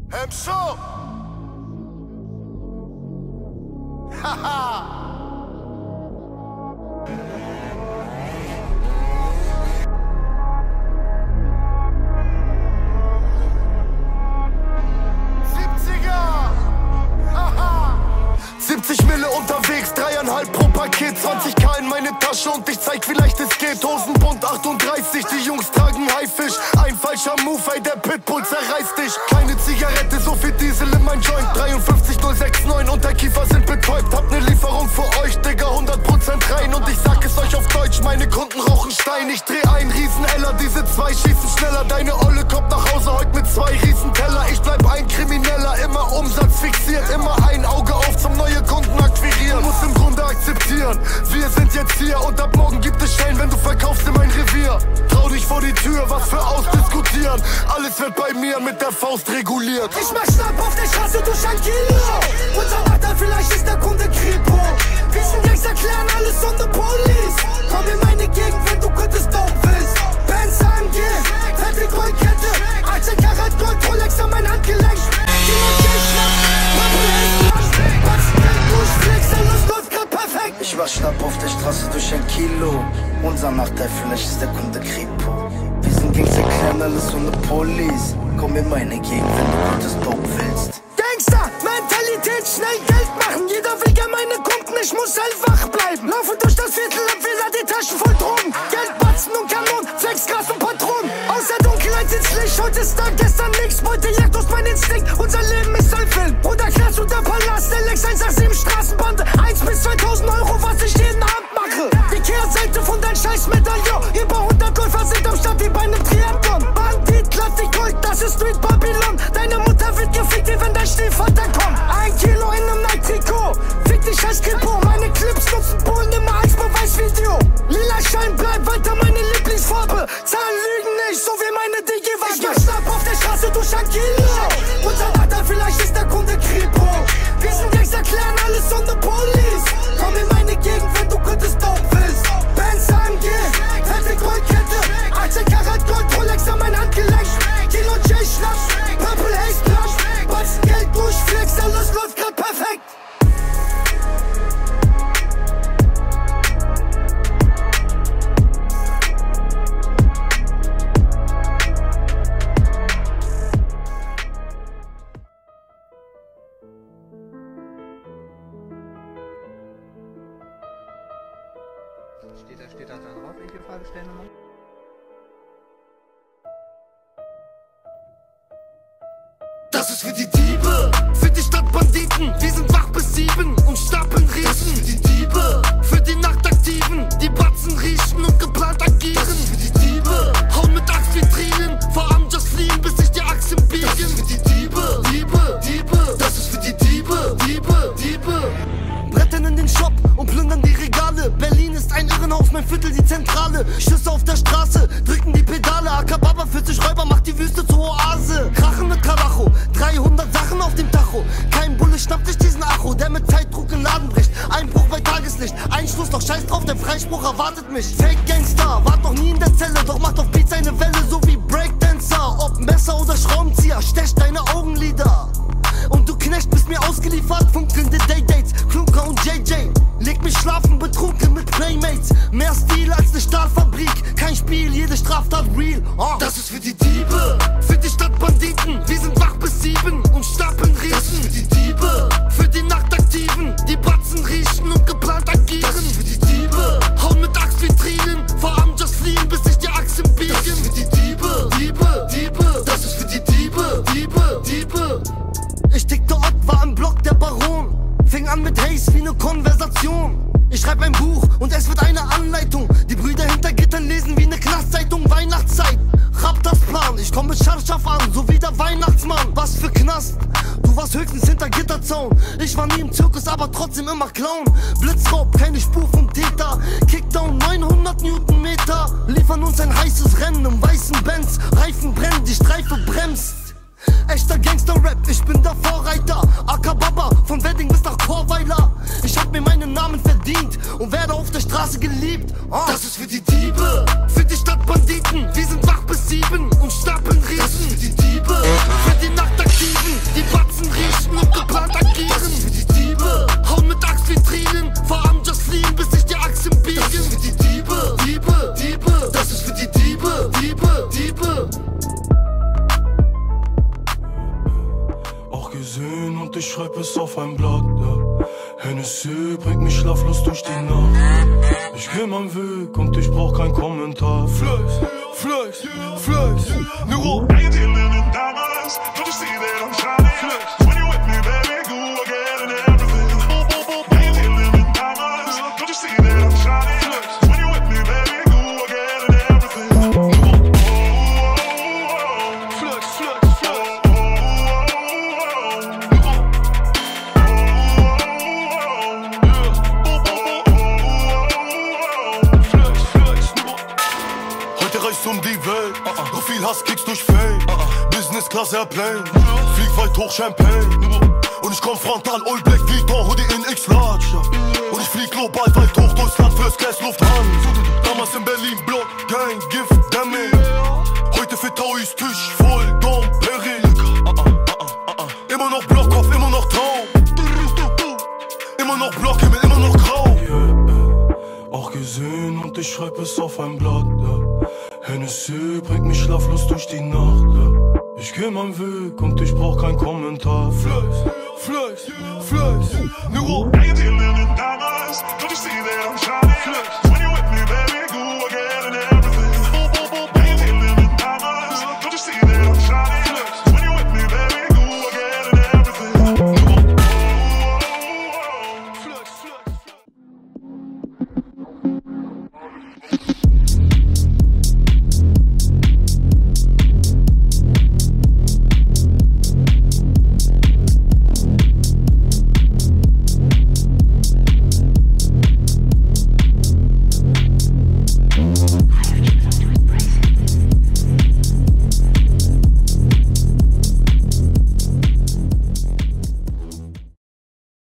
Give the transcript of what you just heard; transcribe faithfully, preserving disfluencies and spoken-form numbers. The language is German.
Hemscho! Haha! siebzig Mille unterwegs, dreieinhalb pro Paket, zwanzig K in meine Tasche und ich zeig, wie leicht es geht. Hosenbund achtunddreißig, die Jungs tragen Haifisch. Ein falscher Move, ey, der Pitbull zerreißt dich. Keine Zigarette, so viel Diesel in mein Joint. dreiundfünfzig null neunundsechzig, Unterkiefer sind betäubt. Hab ne Lieferung für euch, Digga, hundert Prozent rein. Und ich sag es euch auf Deutsch, meine Kunden rauchen Stein. Ich dreh ein Rieseneller, diese zwei schießen schneller. Deine Olle kommt nach Hause heute mit zwei Riesenteller. Ich bleib ein Krimineller, immer Umsatz fixiert. Immer ein Auge auf zum neue Kunden akquirieren. Muss im Grunde akzeptieren, wir sind jetzt hier und ab morgen gibt es Schein, wenn du verkaufst in mein Revier. Trau dich vor die Tür, was für ausdiskutieren. Alles wird bei mir mit der Faust reguliert. Ich mach Schnapp auf der Straße durch ein Kilo. Unser Vater, vielleicht ist der Kunde Kripo. Wir sind Gangster, erklären alles ohne Police. Komm in meine Gegend, wenn du Gottes Dope willst. Benz A M G, fette Goldkette, achtzehn Karat Gold, Rolex an mein Handgelenk. Die Motel schnappt, Purple Haze Blush, Durchflex, alles läuft grad perfekt. Ich war Schnapp auf der Straße durch ein Kilo. Unser Nachteil, vielleicht ist der Kunde Kripo. Wir sind Gangster, erklären alles ohne Police. Komm in meine Gegend, wenn du Gottes Dope willst. Gangster, Mentalität, schnell Geld machen. Jeder will gern meine Kunden, ich muss hellwach bleiben. Laufe durch das Viertel, hab wieder die Taschen voll Drogen. Geldbatzen und Kanonen, Flex, Gras und Patronen. Aus der Dunkelheit ins Licht, heute ist da, gestern nix. Beute jagt aus mein Instinkt, unser Leben ist ein Film. Oder Knast und der Palast, der Lex eins acht sieben Straßenbande. eins bis zweitausend Euro, was ich jeden Abend mache. Die Kehrseite von dein scheiß Medaillon. Über hundert Läufer sind am Start wie bei einem Triathlon. Bandit, lass dich Gold, das ist Street Babylon. Deine Mutter wird gefickt, wie wenn dein Stiefvater kommt. Ein Kilo in einem Nike-Trikot. Fick dich scheiß Kripo, meine Clips nutzen Polen immer als Beweisvideo. Lila Schein bleibt weiter meine Lieblingsfarbe. Zahlen lügen nicht, so wie meine Digi-Waage. Ich mach Schnapp auf der Straße durch ein Kilo. Unser Vater, vielleicht ist der Kunde Kripo. Wir sind Gangster, erklären alles ohne Police. Komm in meine Gegend, wenn du Gottes Dope willst. Benz A M G, fette Goldkette, achtzehn Karat Gold, Rolex an mein Handgelenk. Kilo J Schnaps, Purple Haze Blush, Batzen Geld durch Flex, alles läuft grad perfekt. Steht da, steht da drauf, welche Fahrgestellnummer? Das ist für die Diebe, für die Stadtbanditen. Wir sind wach bis sieben und stapeln Riesen. Das ist für die Diebe, für die Nachtaktiven, die Batzen riechen und geplant agieren. Das ist für die Diebe, hauen mit Axtvitrinen, vor allem just fliehen, bis sich die Achsen biegen. Das ist für die Diebe, Diebe, Diebe. Das ist für die Diebe, Diebe, Diebe. Brettern in den Shop und plündern die Regale. Berlin ist ein Irrenhaus, mein Viertel die Zentrale. Schüsse auf der Straße, drücken die Pedale. Akababa, vierzig Räuber, macht die Wüste zur Oase. Krachen mit Karacho, dreihundert Sachen auf dem Tacho. Kein Bulle schnappt sich diesen Acho, der mit Zeitdruck in Laden bricht. Einbruch bei Tageslicht, Einschluss, doch scheiß drauf, der Freispruch erwartet mich. Fake Gangster, wart noch nie in der Zelle, doch macht auf Beats eine Welle, so wie Breakdancer. Ob Messer oder Schraubenzieher, stecht deine Augenlider. Und du Knecht bist mir ausgeliefert, funkelnde Daydates, Klunker und J J. Leg mich schlafen, betrunken mit Playmates. Mehr Stil als ne Stahlfabrik, kein Spiel, jede Straftat real. Oh. Das ist für die Diebe, für die Stadtbanditen. Wir sind wach bis sieben und stapeln Riesen. Das ist für die Diebe, für die Nachtaktiven, die Batzen riechen und geplant agieren. Das ist für die Diebe, hauen mit Axtvitrinen, vor allem just fliehen, bis sich die Achsen biegen. Das ist für die Diebe, Diebe, Diebe. Das ist für die Diebe, Diebe, Diebe. Ich tickte Ott, war im Block der Baron. Fing an mit Haze wie ne Konversation. Ich schreib ein Buch und es wird eine Anleitung. Die Brüder hinter Gittern lesen wie ne Knastzeitung. Weihnachtszeit, Raptors Plan. Ich komm mit Scharfscharf an, so wie der Weihnachtsmann. Was für Knast, du warst höchstens hinter Gitterzaun. Ich war nie im Zirkus, aber trotzdem immer Clown. Blitzraub, keine Spur vom Täter. Kickdown, neunhundert Newtonmeter. Liefern uns ein heißes Rennen im weißen Benz. Reifen brennen, die Streife bremst. Echter Gangster-Rap, ich bin der Vorreiter. Akababa, von Wedding bis nach Chorweiler. Ich hab mir meinen Namen verdient und werde auf der Straße geliebt. Oh. Das ist für die Diebe, für die Stadtbanditen. Wir sind wach bis sieben und stapeln Riesen. Das ist für die Diebe, für die Nachtaktiven, schreib es auf ein Blatt, ja. Hennessy bringt mich schlaflos durch die Nacht. Ich geh meinen Weg und ich brauch keinen Kommentar. Flex, Flex, Flex, Nero. Um die Welt, uh -uh. Doch viel Hass kriegst durch Fame, uh -uh. Business Class Airplane, uh -uh. Flieg weit hoch Champagne, uh -uh. Und ich komm frontal All Black Vuitton, Hoodie in X-Large, uh. Und ich flieg global weit hoch durchs Land fürs Gas Luft an. Damals in Berlin Block, Gang, Gift, Damage. Heute für Tauis Tisch voll, Dom, Perry, uh -uh. uh -uh. uh -uh. Immer noch Blockkopf, immer noch Traum. Immer noch Blockhimmel, immer noch grau, yeah, auch gesehen und ich schreib es auf ein Blatt, yeah. Hennessy bringt mich schlaflos durch die Nacht, ja. Ich geh meinen Weg und ich brauch keinen Kommentar. Flex, Flex, Flex, Nero. Flex.